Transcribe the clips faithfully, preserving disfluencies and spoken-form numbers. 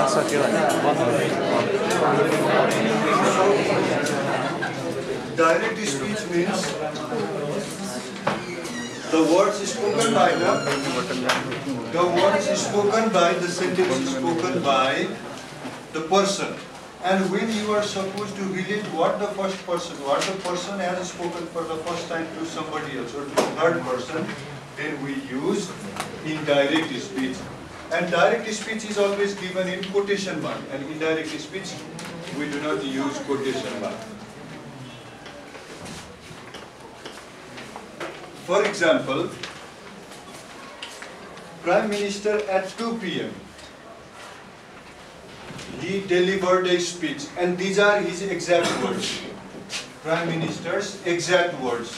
Direct speech means the words spoken by the the words spoken by the sentence spoken by the person, and when you are supposed to relate what the first person, what the person has spoken for the first time to somebody else or to the third person, then we use indirect speech. And direct speech is always given in quotation mark, and indirect speech we do not use quotation mark. For example, Prime Minister at two P M he delivered a speech, and these are his exact words. Prime Minister's exact words.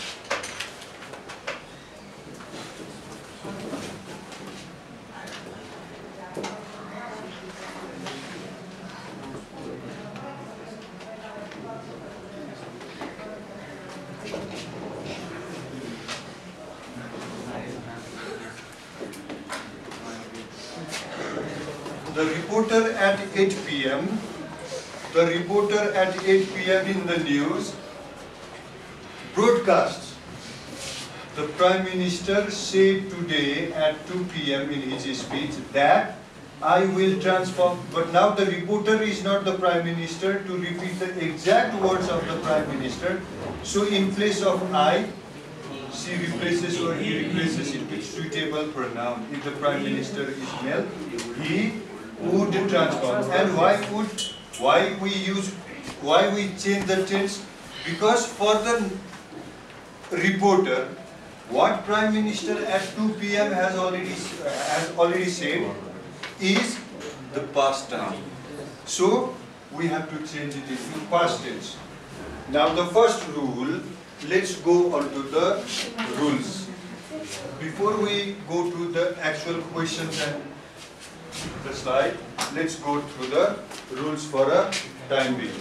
The reporter at eight P M the reporter at eight P M in the news broadcasts. The Prime Minister said today at two P M in his speech that I will transform, but now the reporter is not the Prime Minister to repeat the exact words of the Prime Minister. So in place of I, she replaces or he replaces it with suitable pronoun. If the Prime Minister is male, he would transform. And why would, why we use, why we change the tense? Because for the reporter, what Prime Minister at two P M has already has already said is the past tense. So we have to change it into past tense. Now the first rule, let's go on to the rules. Before we go to the actual questions and the slide, let's go through the rules for a time being.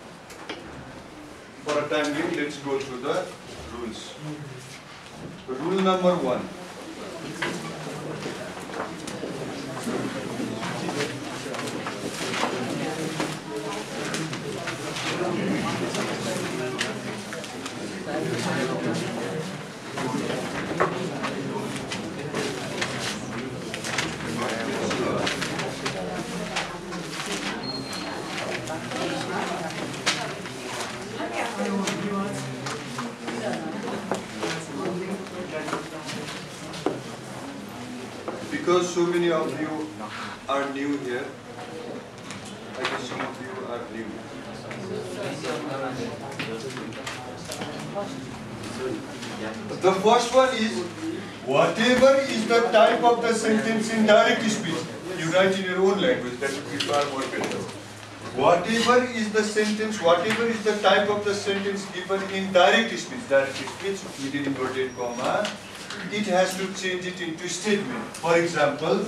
For a time being, let's go through the rules. Rule number one. Because so many of you are new here, I guess some of you are new. The first one is, whatever is the type of the sentence in direct speech, you write in your own language, that would be far more better. Whatever is the sentence, whatever is the type of the sentence given in direct speech, direct speech within inverted comma, it has to change it into statement. For example,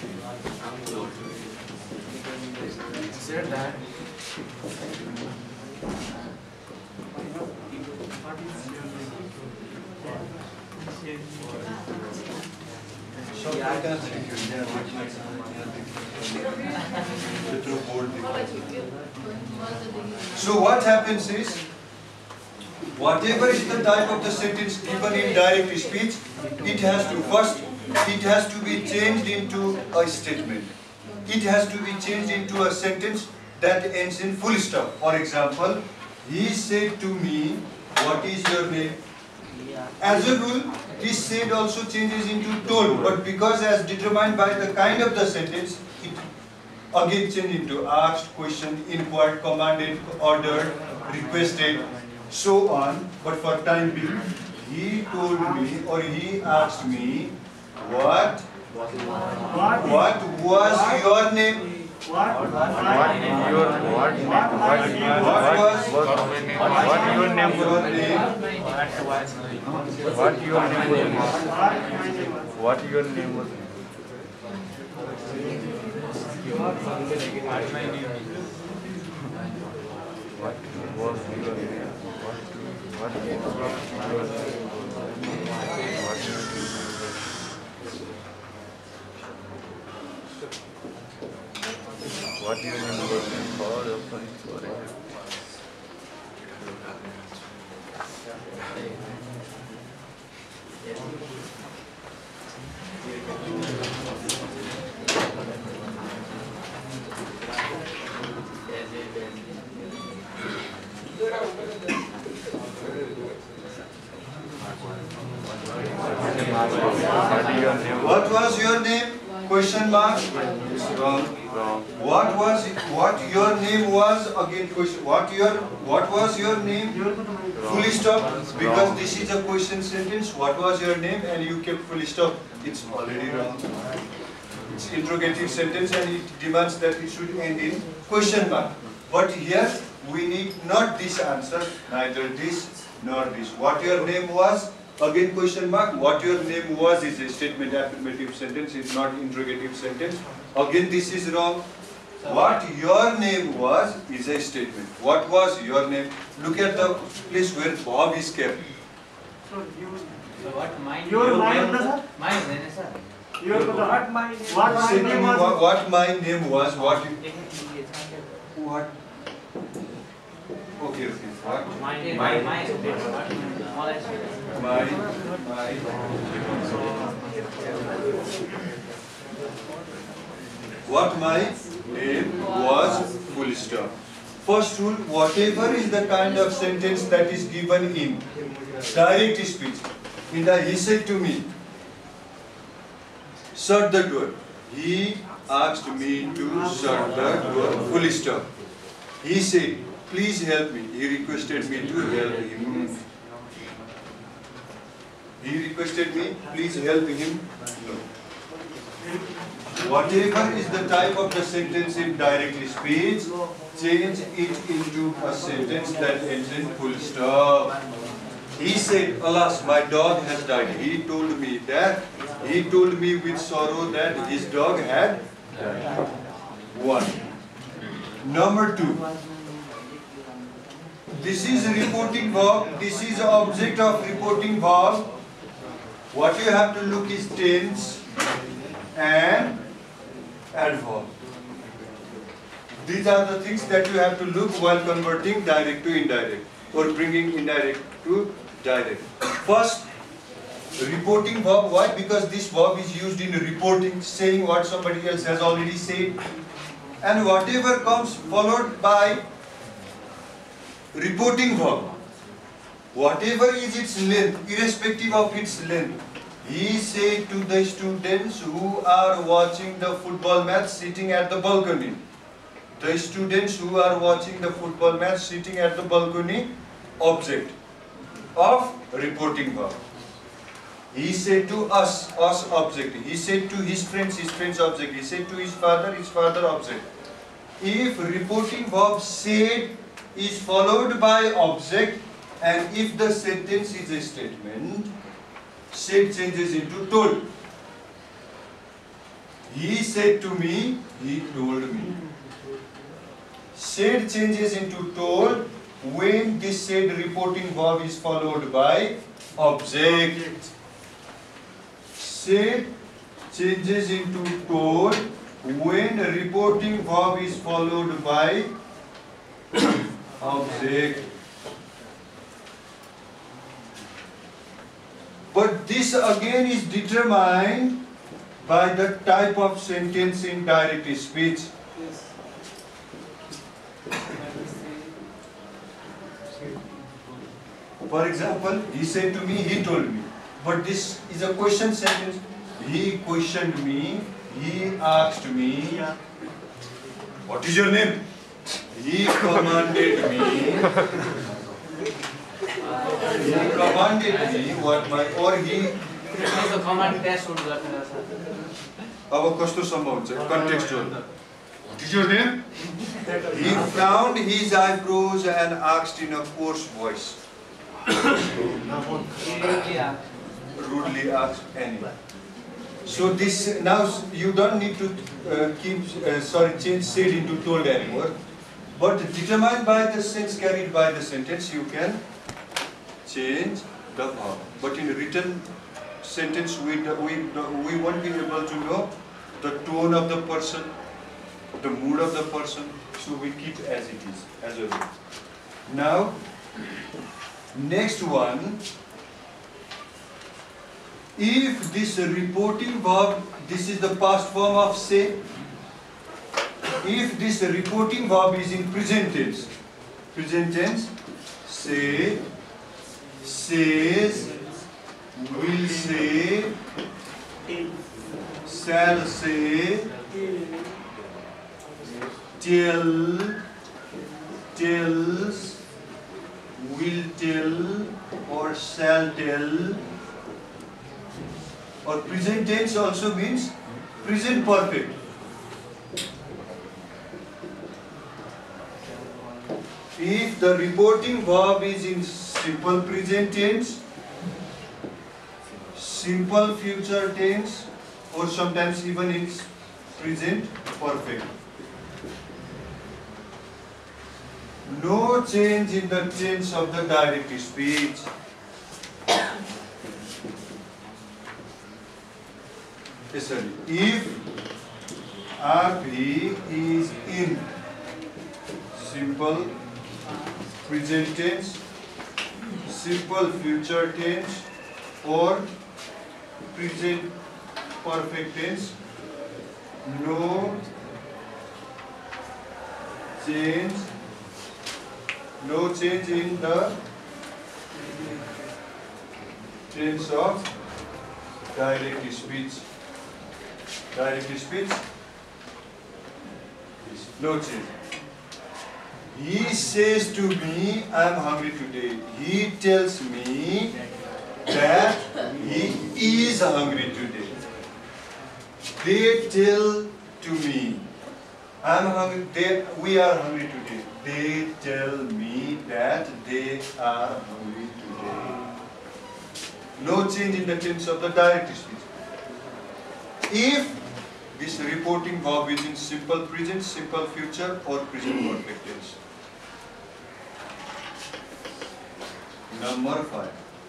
so what happens is, whatever is the type of the sentence given in direct speech, it has to first, it has to be changed into a statement. It has to be changed into a sentence that ends in full stop. For example, he said to me, what is your name? As a rule, this said also changes into told, but because as determined by the kind of the sentence, it again changes into asked, questioned, inquired, commanded, ordered, requested, so on. But for time being, he told me or he asked me, what? What, what was your name? What? What? What your what name? What, what was what, what your name? Your name? What your name was? What your name was? What was your name? What what what What do you mean working for the police? What was your name? Question mark. Wrong. Wrong. What was what your name was? Again question. What your what was your name? Full stop. Because this is a question sentence. What was your name? And you kept full stop. It's already wrong. It's interrogative sentence and it demands that it should end in question mark. But here we need not this answer, neither this nor this. What your name was? Again question mark. What your name was is a statement affirmative sentence, it's not interrogative sentence. Again this is wrong. What your name was is a statement. What was your name? Look at the place where Bob is kept. So you, So what mine? your mind, sir? Mine, then, sir. Your what my what my Say to name me was? what, what my name was, what you, what? Okay, okay. What? Mine, mine, mine. All I said. My, my. What my name was, full stop. First rule, whatever is the kind of sentence that is given in direct speech. In the, he said to me, shut the door. He asked me to shut the door, full stop. He said, please help me. He requested me to help him. He requested me, please help him. No. Whatever is the type of the sentence in direct speech, change it into a sentence that ends in full stop. He said, alas, my dog has died. He told me that, he told me with sorrow that his dog had died. One. Number two. This is reporting verb. This is object of reporting verb. What you have to look is tense and adverb. These are the things that you have to look while converting direct to indirect or bringing indirect to direct. First, reporting verb. Why? Because this verb is used in reporting, saying what somebody else has already said. And whatever comes followed by reporting verb, whatever is its length, irrespective of its length. He said to the students who are watching the football match sitting at the balcony. The students who are watching the football match sitting at the balcony, object of reporting verb. He said to us, us object. He said to his friends, his friends object. He said to his father, his father object. If reporting verb said is followed by object, and if the sentence is a statement, said changes into told. He said to me, he told me. Said changes into told when this said reporting verb is followed by object. Said changes into told when reporting verb is followed by object. But this again is determined by the type of sentence in direct speech. For example, he said to me, he told me. But this is a question sentence. He questioned me, he asked me, what is your name? He commanded me. He commanded me what my or he. So command test would work, sir. अब कस्तो सम्भव हुन्छ contextual. What is your name? He frowned his eyebrows and asked in a coarse voice. Rudely asked any. So this now you don't need to uh, keep uh, sorry change said into told anymore, but determined by the sense carried by the sentence you can change the verb. But in written sentence we we we won't be able to know the tone of the person, the mood of the person, so we keep as it is, as a rule. Now, next one, if this reporting verb, this is the past form of say, if this reporting verb is in present tense, present tense, say, says, will say, shall say, tell, tells, will tell, or shall tell, or present tense also means present perfect. If the reporting verb is in simple present tense, simple future tense, or sometimes even in present perfect. No change in the tense of the direct speech. Sorry. If Abhi is in simple present tense, simple future tense, or present perfect tense, no change, no change in the tense of direct speech. Direct speech, no change. He says to me, I am hungry today. He tells me that he is hungry today. They tell to me, I am hungry. They, we are hungry today. They tell me that they are hungry today. No change in the tense of the direct speech. If this reporting verb is in simple present, simple future, or present perfect tense. Number five.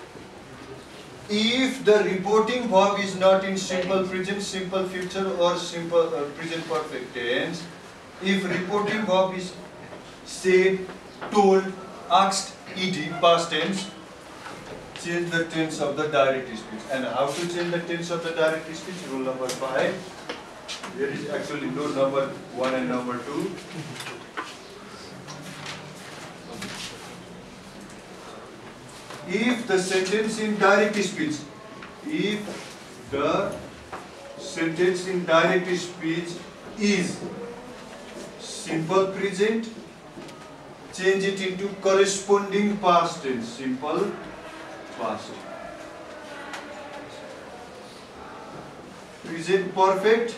If the reporting verb is not in simple present, simple future, or simple uh, present perfect tense, if reporting verb is said, told, asked, ed, past tense, change the tense of the direct speech. And how to change the tense of the direct speech? Rule number five. There is actually no number one and number two. If the sentence in direct speech, if the sentence in direct speech is simple present, change it into corresponding past tense, simple past. Present perfect,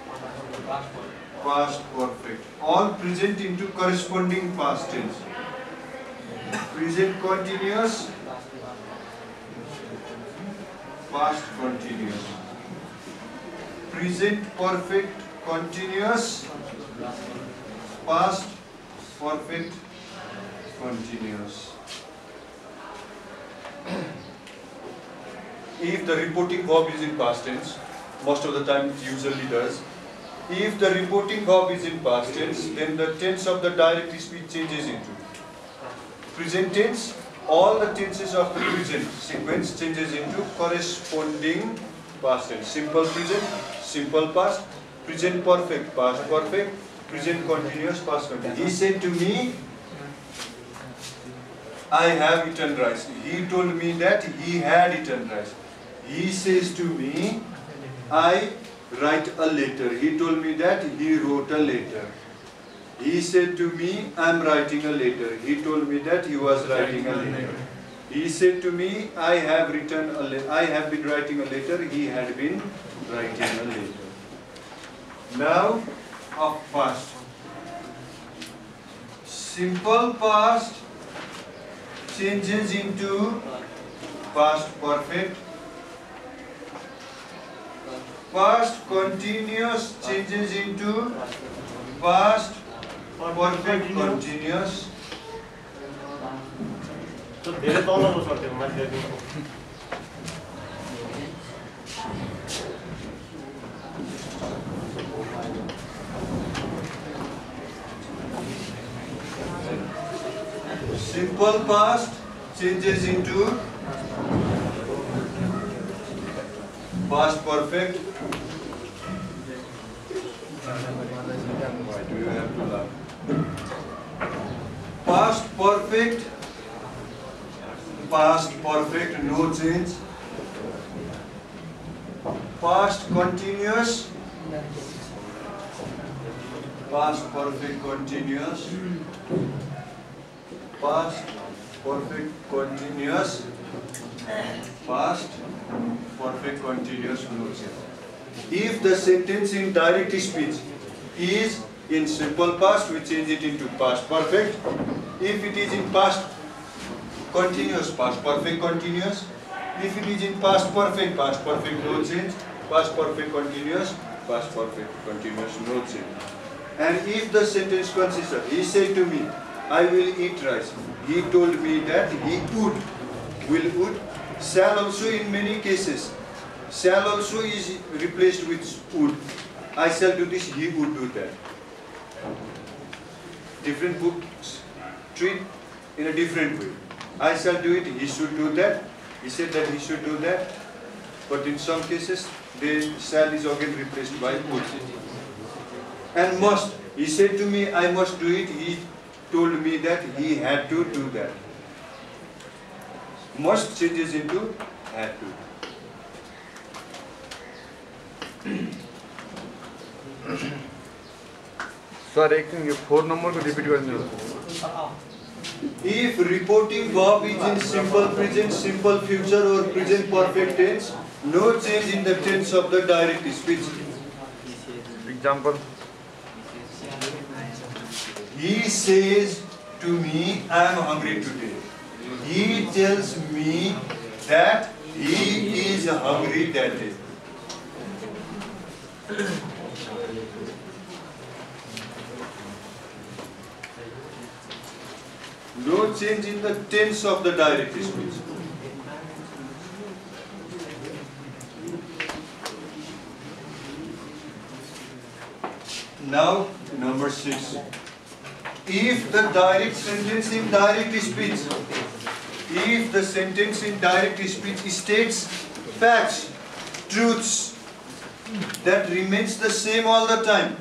past perfect. All present into corresponding past tense. Present continuous, past continuous. Present perfect continuous, past perfect continuous. If the reporting verb is in past tense, most of the time it usually does. If the reporting verb is in past tense, then the tense of the direct speech changes into present tense. All the tenses of the present sequence changes into corresponding past tense. Simple present, simple past, present perfect, past perfect, present continuous, past continuous. He said to me, I have eaten rice. He told me that he had eaten rice. He says to me, I write a letter. He told me that he wrote a letter. He said to me, I am writing a letter. He told me that he was writing a letter. He said to me, I have written a letter. I have been writing a letter. He had been writing a letter. Now, of past. Simple past changes into past perfect. Past continuous changes into past perfect continuous. So there is all of us are there. simple past changes into past perfect. Why do you have to laugh? Past perfect, past perfect, no change. Past continuous, past perfect continuous, past perfect continuous, past perfect continuous, no change. If the sentence in direct speech is in simple past, we change it into past perfect. If it is in past continuous, past perfect continuous. If it is in past perfect, past perfect, no change. Past perfect continuous, past perfect continuous, no change. And if the sentence consists of, he said to me, I will eat rice. He told me that he would. Will, would. Shall also in many cases. Shall also is replaced with would. I shall do this, he would do that. Different books treat in a different way. I shall do it, he should do that. He said that he should do that. But in some cases, the shall is again replaced by would. And must. He said to me, I must do it. He told me that he had to do that. Must changes into had to. Sir एक ये four number को repeat कर दो. If reporting verb is in simple present, simple future or present perfect tense, no change in the tense of the direct speech. Example. He says to me, I am hungry today. He tells me that he is hungry that day. No change in the tense of the direct speech. Now, number six. If the direct sentence in direct speech, if the sentence in direct speech states facts, truths, that remains the same all the time,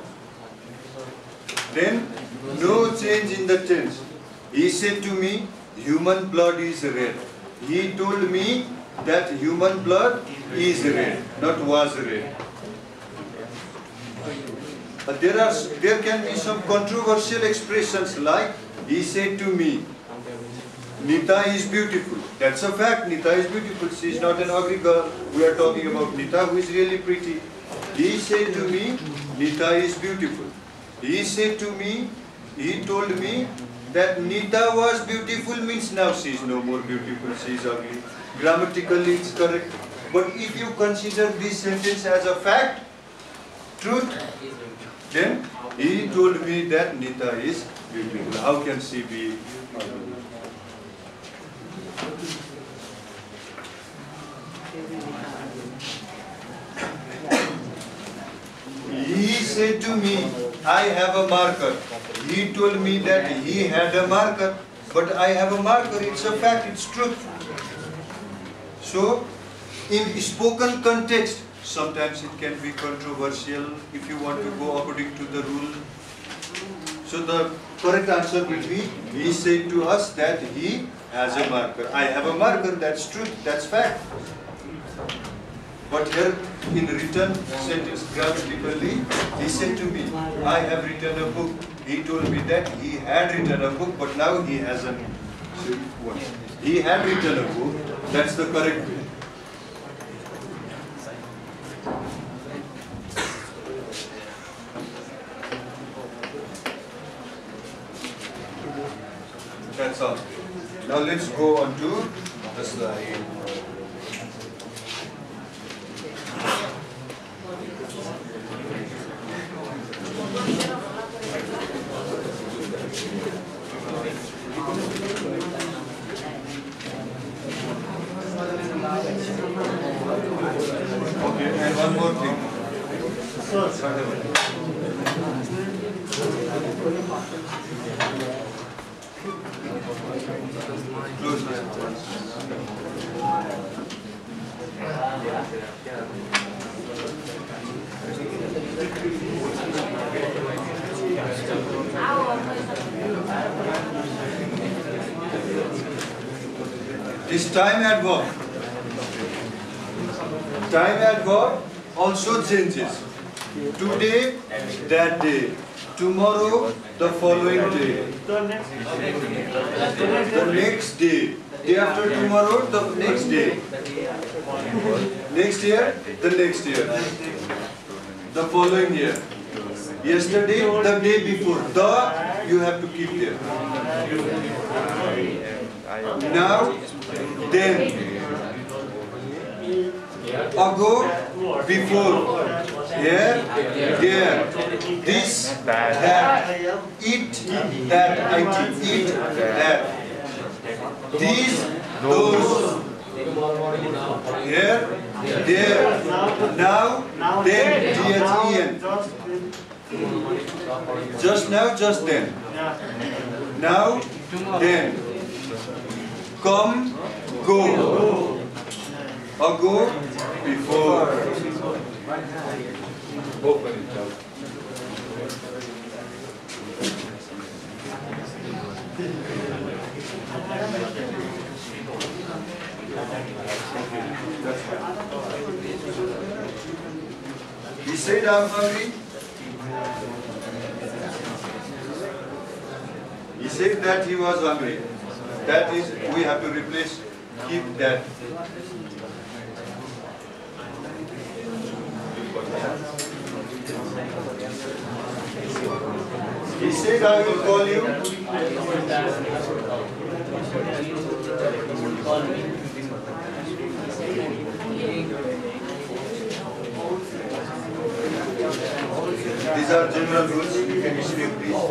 then no change in the tense. He said to me, human blood is red. He told me that human blood is red, not was red. But there are there can be some controversial expressions like, he said to me, Nita is beautiful. That's a fact, Nita is beautiful. She is not an ugly girl. We are talking about Nita, who is really pretty. He said to me, Nita is beautiful. He said to me, he told me that Nita was beautiful means now she is no more beautiful, she is ugly. Grammatically it's correct. But if you consider this sentence as a fact, truth, then he told me that Nita is beautiful. How can she be ugly? He said to me, I have a marker. He told me that he had a marker, but I have a marker. It's a fact, it's truth. So, in spoken context, sometimes it can be controversial if you want to go according to the rule. So the correct answer will be, he said to us that he has a marker. I have a marker, that's truth, that's fact. But here in written sentence, grammatically, he said to me, I have written a book. He told me that he had written a book, but now he hasn't. He had written a book, that's the correct way. That's all. Now let's go on to the slide. Okay, and one more thing. Sir. Close this. This time at work. Time at work also changes. Today, that day. Tomorrow, the following day. The next day. Day after tomorrow, the next day. Next year, the next year. The following year. Yesterday, the day before. The, you have to keep there. Now, then. Ago, before. Here, there. This, that. It, that. I eat, that. These, those. Here, there. Now, then. D H E N. Just now, just then. Now, then. Come, go. Ago, before. Open it up. He said, I'm hungry. He said that he was hungry. That is, we have to replace, keep that. He said, I will call you. These are general rules. You can issue please.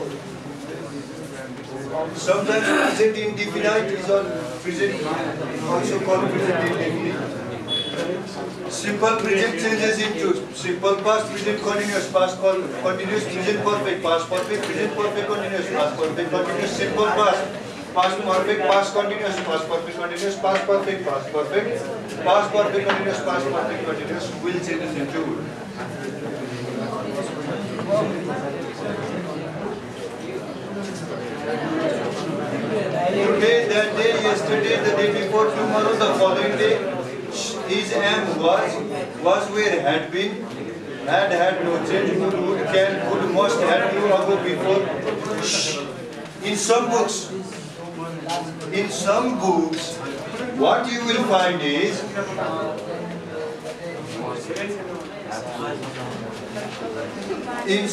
Sometimes present indefinite is on present, also called present indefinite. Simple present changes into simple past, present continuous, past continuous, present perfect, past perfect, present perfect continuous, past perfect continuous, simple past, past perfect, past continuous, past perfect continuous, past perfect, past perfect, past perfect continuous, past perfect continuous will change into. Today, that day, yesterday, the day before, tomorrow, the following day. Is, am, was, was, where, had been, had, had no change, would, would, can, would, must, had to, ago, before. In some books, in some books, what you will find is, in,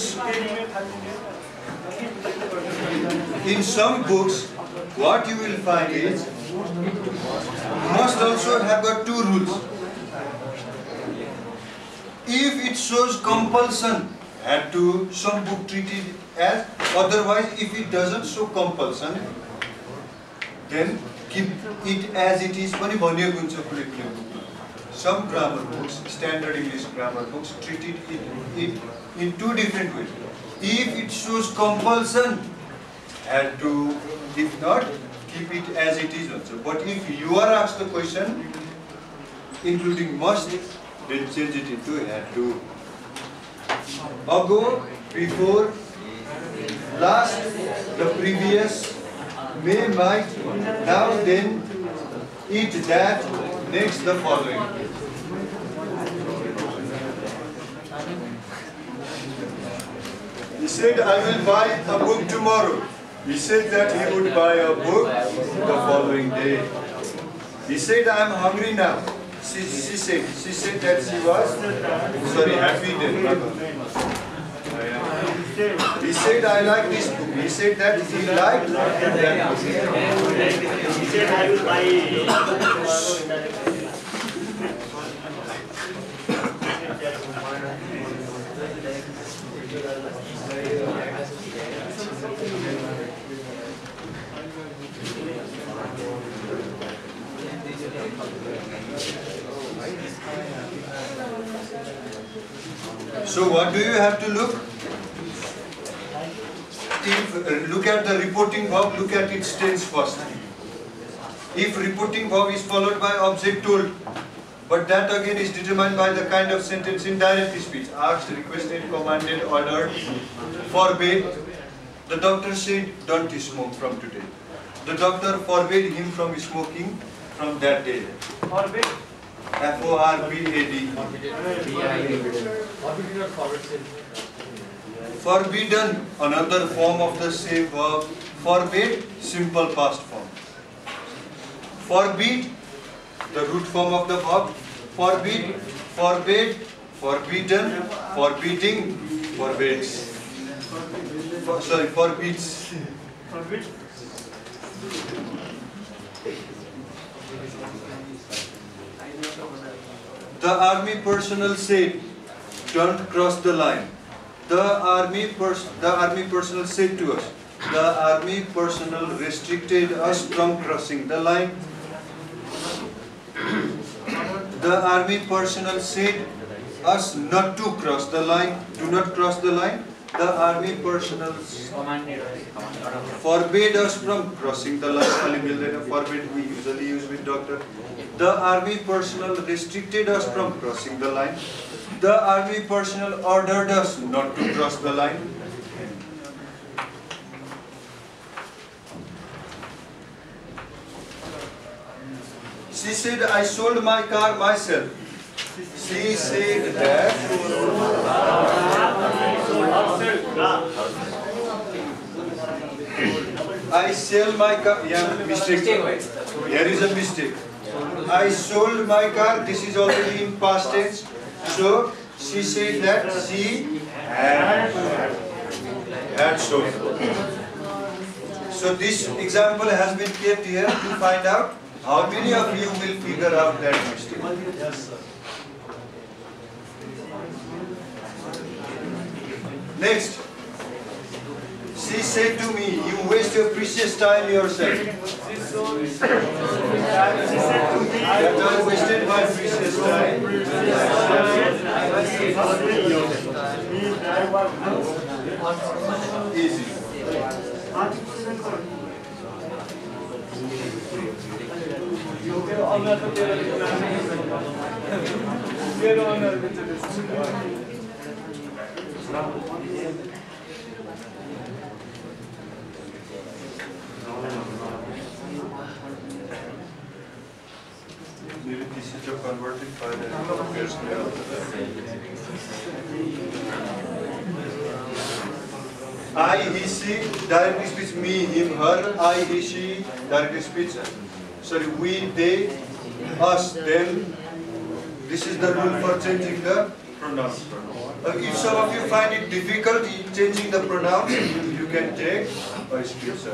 in some books, what you will find is, must also have got two rules. If it shows compulsion, had to, some book treated as, otherwise if it doesn't show compulsion, then keep it as it is. Some grammar books, standard English grammar books, treated it, it in two different ways. If it shows compulsion, had to, if not, keep it as it is also. But if you are asked the question, including must, then change it into had to. Ago, before, last, the previous, may, might, now, then, it, that, next, the following. He said, I will buy a book tomorrow. He said that he would buy a book the following day. He said, I am hungry now. She, she said, she said that she was, sorry, happy then. He said, I like this book. He said that he liked that book. He said, I will buy. So what do you have to look? If, uh, look at the reporting verb, look at its tense first. if reporting verb is followed by object told, but that again is determined by the kind of sentence in direct speech. Asked, requested, commanded, ordered, forbade. The doctor said, don't smoke from today. The doctor forbade him from smoking from that day. Forbid. F O R B A D. Forbidden, another form of the same verb. Forbade, simple past form. Forbid, the root form of the verb. Forbid, forbade, forbidden, forbidding, forbids. For, sorry, forbids. Forbid. The army personnel said, don't cross the line. The army, pers the army personnel said to us, the army personnel restricted us from crossing the line. The army personnel said us not to cross the line, do not cross the line. The army personnel Commanded. forbade us from crossing the line. Forbade we usually use with doctor. The army personnel restricted us from crossing the line. The army personnel ordered us not to cross the line. She said, I sold my car myself. She said that I sell my car. Yeah, mistake. Here is a mistake. I sold my car. This is already in past tense. So she said that she had, had sold. So this example has been kept here to find out how many of you will figure out that mistake. Next. She said to me, you waste your precious time yourself. That I wasted my precious time. Easy. Maybe this is your converted file and it appears now. I, he, she, direct speech, me, him, her, I, he, she, direct speech, sorry, we, they, us, them. This is the rule for changing the pronouns. Uh, if some of you find it difficult in changing the pronouns, you can take a screenshot.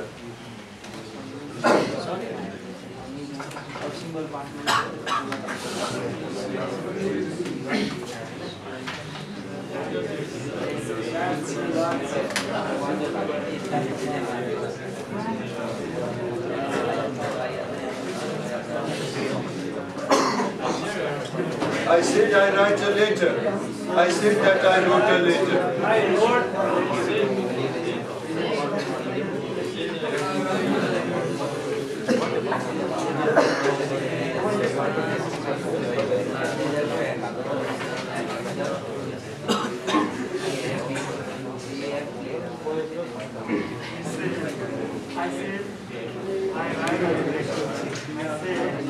I said I write a letter. I said that I wrote a letter. I wrote. I said I write a letter. I said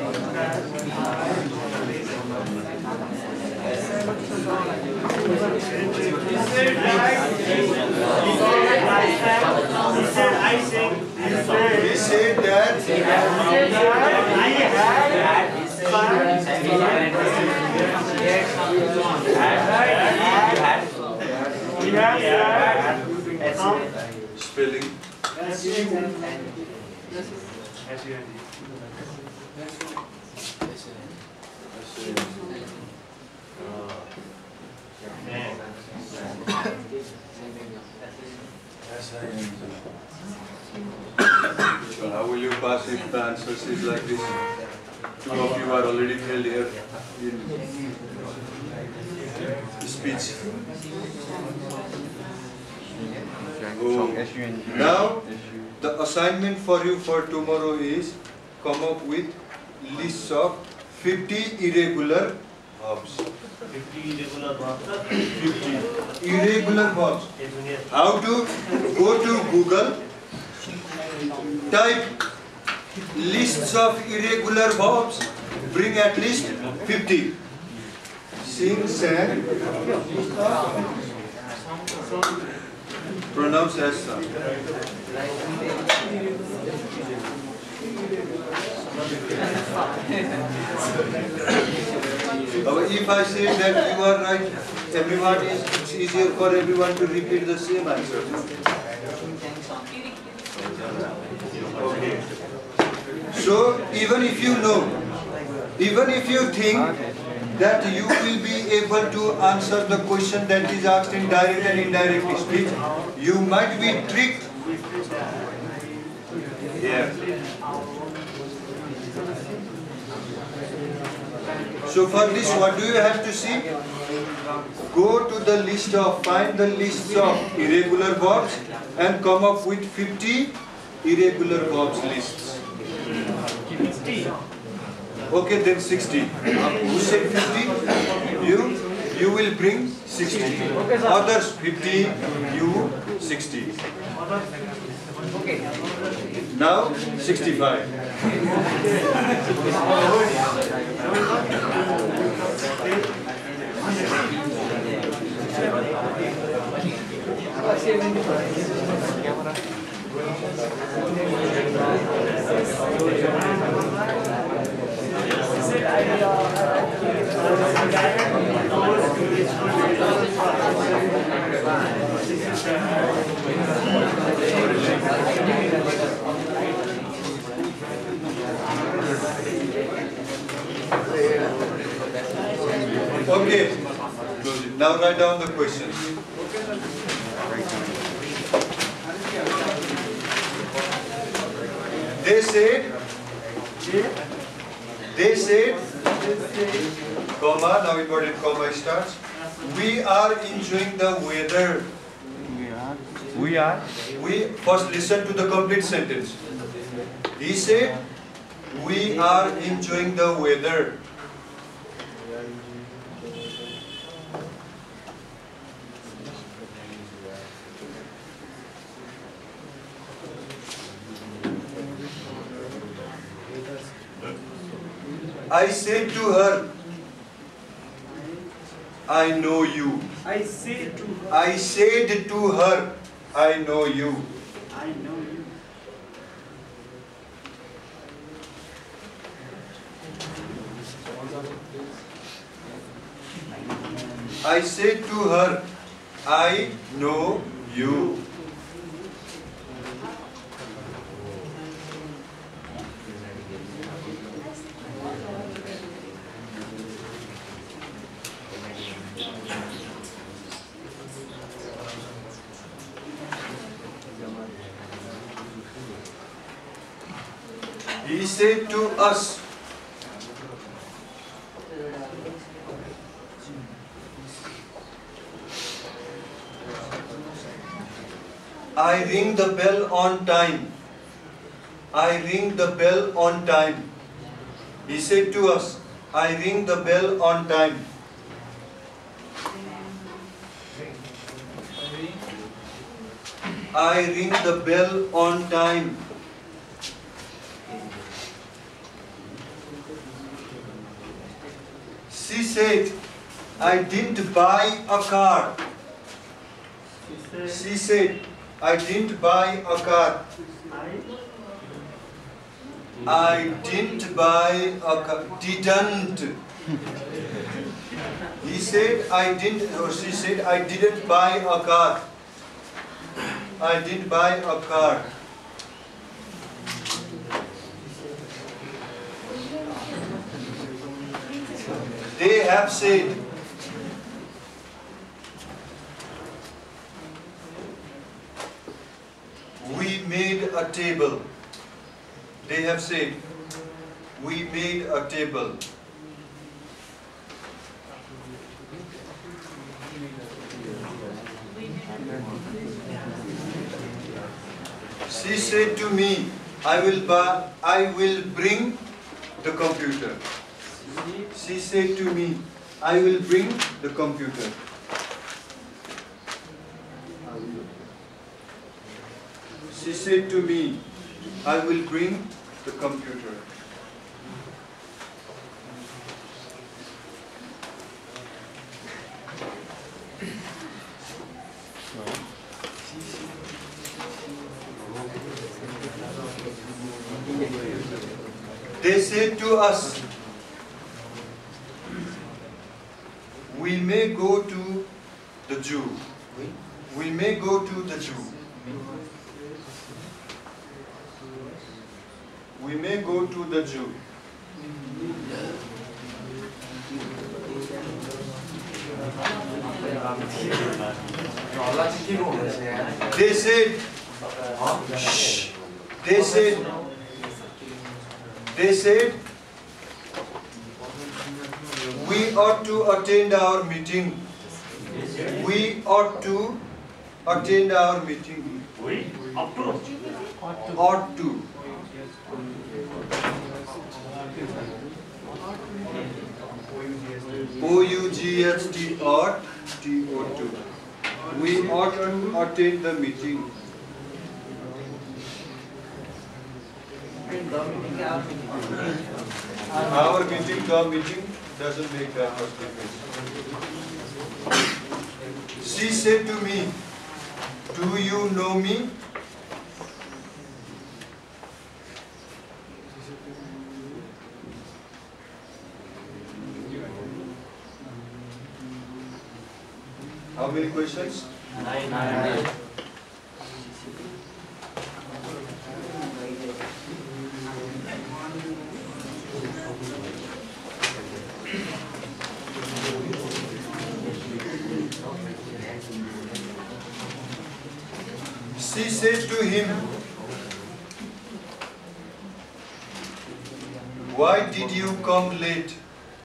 He said that I had spelling. So how will you pass if the answer is like this? Two of you are already failed here in speech. Oh. Now, the assignment for you for tomorrow is come up with lists of fifty irregular verbs. fifty irregular verbs. fifty irregular verbs. How to? Go to Google, type lists of irregular verbs, bring at least fifty. Sing, sang, pronounce as son. If I say that you are right, everyone is, it's easier for everyone to repeat the same answer. Okay. So even if you know, even if you think that you will be able to answer the question that is asked in direct and indirect speech, you might be tricked. Yeah. So for this, what do you have to see? Go to the list of, find the lists of irregular verbs and come up with fifty irregular verbs lists. Okay, then sixty. Who said fifty? You. You will bring sixty. Others fifty. You sixty. Now sixty-five. Okay. Now write down the questions. They said, they said, comma, now inverted comma starts, we are enjoying the weather. We are. We first listen to the complete sentence. He said, we are enjoying the weather. I said to her, I know you. I say to her, I said to her, I know you. I know you. I said to her, I know you. He said to us, I ring the bell on time. I ring the bell on time. He said to us, I ring the bell on time. I ring the bell on time. She said, I didn't buy a car. She said, She said, I didn't buy a car. I, I didn't buy a car. Didn't. He said, I didn't, or she said, I didn't buy a car. I didn't buy a car. They have said, we made a table. They have said, we made a table. She said to me, I will buy, I will bring the computer. She said to me, I will bring the computer. She said to me, I will bring the computer. They said to us, we may go to the Jew. We may go to the Jew. We may go to the Jew. They said, shh. They said, they said, we ought to attend our meeting. We ought to attend our meeting. We up to Ought to. O U G H T ought, T O two. We ought to attend the meeting. Our meeting, the meeting doesn't make that much difference. She said to me, do you know me? How many questions? Nine. Nine. She said to him, why did you come late?